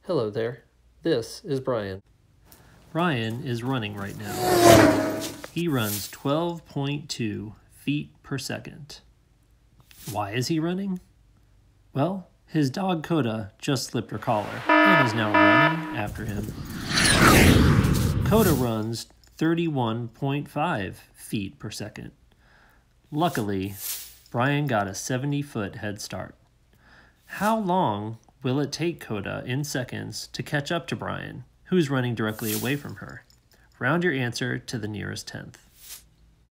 Hello there, this is Brian. Brian is running right now. He runs 12.2 feet per second. Why is he running? Well, his dog Coda just slipped her collar and is now running after him. Coda runs 31.5 feet per second. Luckily, Brian got a 70-foot head start. How long will it take Coda in seconds to catch up to Brian, who's running directly away from her? Round your answer to the nearest tenth.